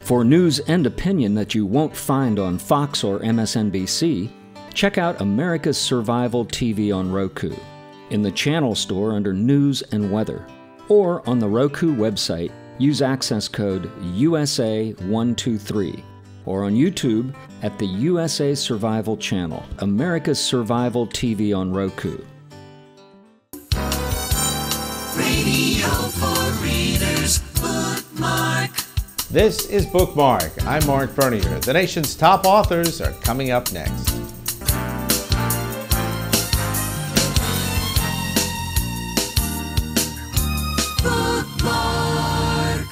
For news and opinion that you won't find on Fox or MSNBC, check out America's Survival TV on Roku, in the channel store under News and Weather, or on the Roku website, use access code USA123, or on YouTube at the USA Survival Channel, America's Survival TV on Roku. Radio for Readers, Bookmark. This is Bookmark. I'm Marc Bernier. The nation's top authors are coming up next. Bookmark.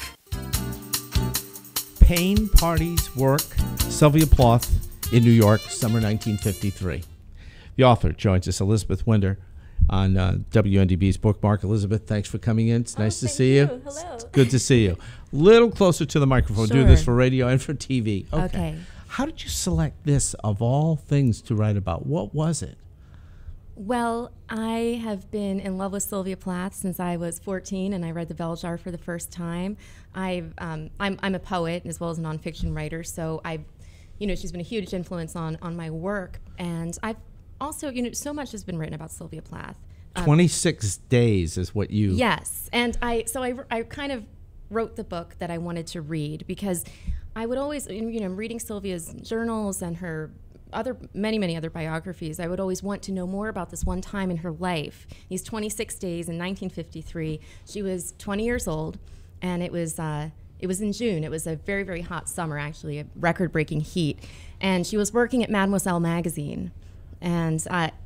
Pain Parties Work, Sylvia Plath in New York, summer 1953. The author joins us, Elizabeth Winder, on WNDB's Bookmark. Elizabeth, thanks for coming in. It's nice to see you. Hello. It's good to see you. Little closer to the microphone. Sure. Do this for radio and for TV. Okay. How did you select this of all things to write about? What was it? Well, I have been in love with Sylvia Plath since I was 14, and I read The Bell Jar for the first time. I'm a poet as well as a nonfiction writer, so she's been a huge influence on my work, and I've also, so much has been written about Sylvia Plath. 26 days is what you... Yes, and I kind of wrote the book that I wanted to read because I would always, reading Sylvia's journals and her many other biographies, I would always want to know more about this one time in her life. These 26 days in 1953. She was 20 years old, and it was in June. It was a very, very hot summer, actually, a record-breaking heat. And she was working at Mademoiselle magazine. And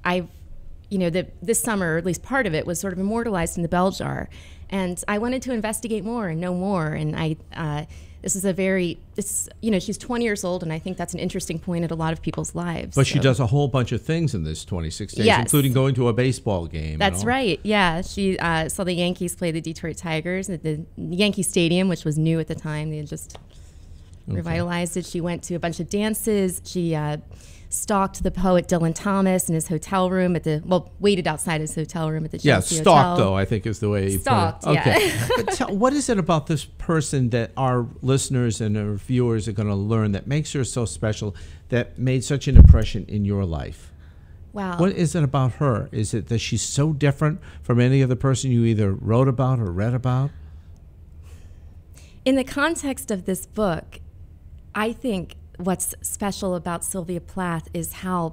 this summer, or at least part of it, was sort of immortalized in The Bell Jar. And I wanted to investigate more and know more. And she's 20 years old, and I think that's an interesting point at a lot of people's lives. But she does a whole bunch of things in this 26 days, yes, including going to a baseball game. That's right, yeah. She saw the Yankees play the Detroit Tigers at the Yankee Stadium, which was new at the time. They had just revitalized it. She went to a bunch of dances. She stalked the poet Dylan Thomas in his hotel room waited outside his hotel room at the Chelsea Hotel. Stalked, though, I think is the way you stalked, put it. Okay. Yeah. But what is it about this person that our listeners and our viewers are going to learn that makes her so special, that made such an impression in your life? Wow. What is it about her? Is it that she's so different from any other person you either wrote about or read about? In the context of this book, I think what's special about Sylvia Plath is how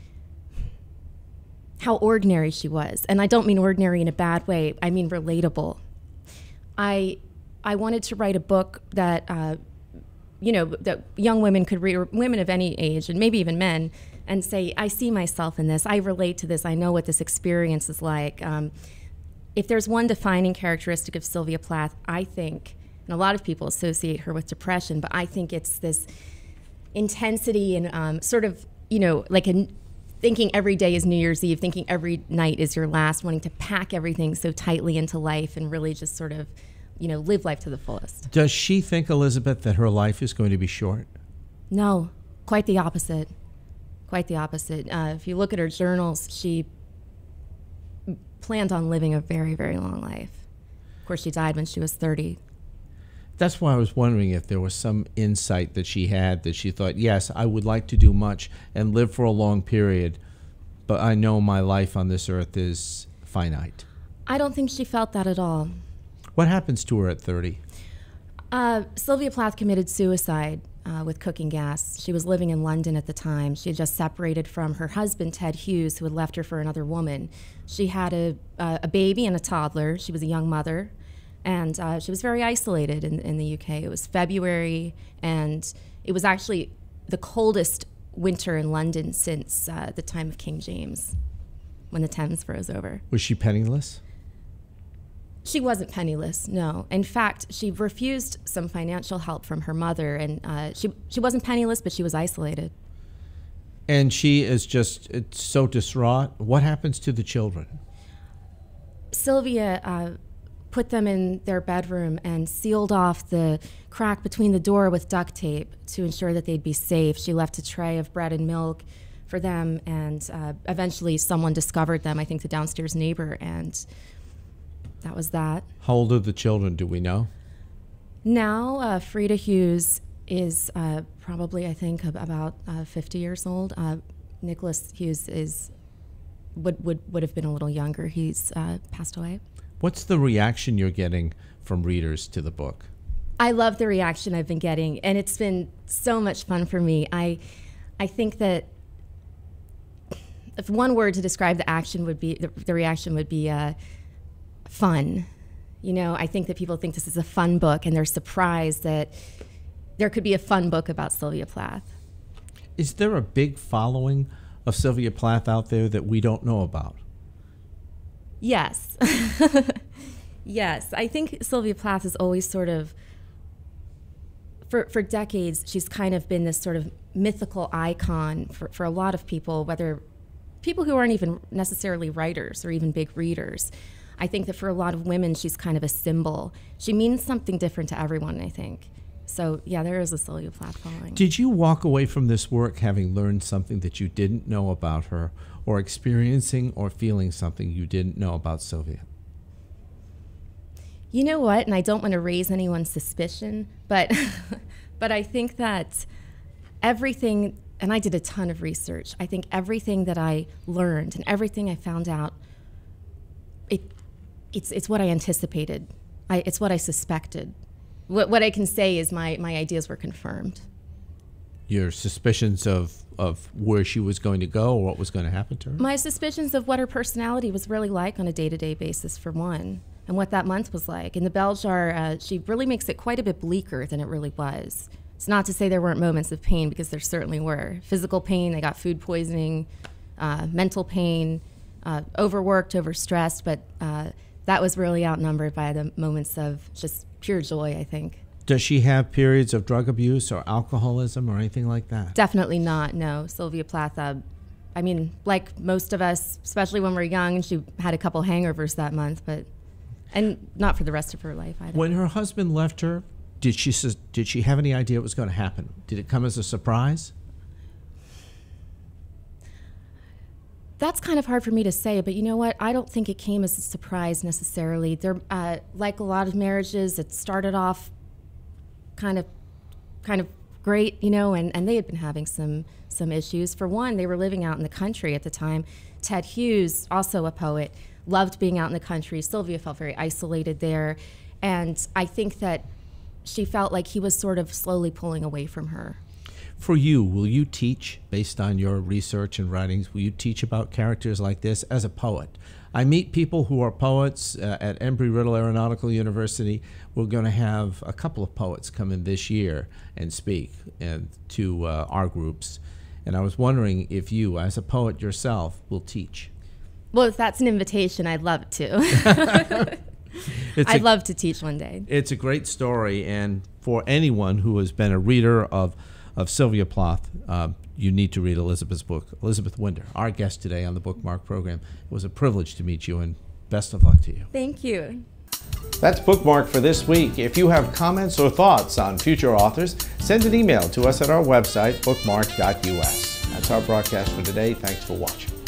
ordinary she was. And I don't mean ordinary in a bad way, I mean relatable. I wanted to write a book that, that young women could read, or women of any age, and maybe even men, and say, I see myself in this, I relate to this, I know what this experience is like. If there's one defining characteristic of Sylvia Plath, I think, and a lot of people associate her with depression, but I think it's this intensity and sort of, thinking every day is New Year's Eve, thinking every night is your last, wanting to pack everything so tightly into life and really just sort of, live life to the fullest. Does she think, Elizabeth, that her life is going to be short? No, quite the opposite. Quite the opposite. If you look at her journals, she planned on living a very, very long life. Of course, she died when she was 30. That's why I was wondering if there was some insight that she had, that she thought, yes, I would like to do much and live for a long period, but I know my life on this earth is finite. I don't think she felt that at all. What happens to her at 30? Sylvia Plath committed suicide with cooking gas. She was living in London at the time. She had just separated from her husband, Ted Hughes, who had left her for another woman. She had a baby and a toddler. She was a young mother. And she was very isolated in the UK. It was February, and it was actually the coldest winter in London since the time of King James, when the Thames froze over. Was she penniless? She wasn't penniless, no. In fact, she refused some financial help from her mother, and she wasn't penniless, but she was isolated. And she is just so distraught. What happens to the children? Sylvia put them in their bedroom and sealed off the crack between the door with duct tape to ensure that they'd be safe. She left a tray of bread and milk for them, and eventually someone discovered them, I think the downstairs neighbor, and that was that. How old are the children, do we know? Now, Frida Hughes is probably, I think, about 50 years old. Nicholas Hughes would have been a little younger. He's passed away. What's the reaction you're getting from readers to the book? I love the reaction I've been getting, and it's been so much fun for me. I think that if one word to describe the action would be, the reaction would be fun. You know, I think that people think this is a fun book, and they're surprised that there could be a fun book about Sylvia Plath. Is there a big following of Sylvia Plath out there that we don't know about? Yes. Yes. I think Sylvia Plath is always sort of, for decades, she's kind of been this sort of mythical icon for a lot of people, whether people who aren't even necessarily writers or even big readers. I think that for a lot of women, she's kind of a symbol. She means something different to everyone, I think. So, yeah, there is a Sylvia Plath following. Did you walk away from this work having learned something that you didn't know about her, or experiencing or feeling something you didn't know about Sylvia? You know what? And I don't want to raise anyone's suspicion, but but I think that everything, and I did a ton of research, I think everything that I learned and everything I found out, it's what I anticipated. It's what I suspected. What I can say is my ideas were confirmed. Your suspicions of where she was going to go or what was going to happen to her? My suspicions of what her personality was really like on a day-to-day basis, for one, and what that month was like. In the Bell Jar, she really makes it quite a bit bleaker than it really was. It's not to say there weren't moments of pain, because there certainly were. Physical pain, they got food poisoning, mental pain, overworked, overstressed, but that was really outnumbered by the moments of just pure joy, I think. Does she have periods of drug abuse or alcoholism or anything like that? Definitely not, no. Sylvia Plath, I mean, like most of us, especially when we're young, she had a couple hangovers that month, and not for the rest of her life either. When her husband left her, did she have any idea what was going to happen? Did it come as a surprise? That's kind of hard for me to say, but you know what? I don't think it came as a surprise necessarily. There, like a lot of marriages, it started off kind of great, you know, and they had been having some issues. For one, they were living out in the country at the time. Ted Hughes, also a poet, loved being out in the country. Sylvia felt very isolated there, and I think that she felt like he was sort of slowly pulling away from her. For you, will you teach, based on your research and writings, will you teach about characters like this as a poet? I meet people who are poets at Embry-Riddle Aeronautical University. We're going to have a couple of poets come in this year and speak to our groups. And I was wondering if you, as a poet yourself, will teach. Well, if that's an invitation, I'd love to. I'd love to teach one day. It's a great story, and for anyone who has been a reader of Sylvia Plath, you need to read Elizabeth's book. Elizabeth Winder, our guest today on the Bookmark program. It was a privilege to meet you, and best of luck to you. Thank you. That's Bookmark for this week. If you have comments or thoughts on future authors, send an email to us at our website, bookmark.us. That's our broadcast for today. Thanks for watching.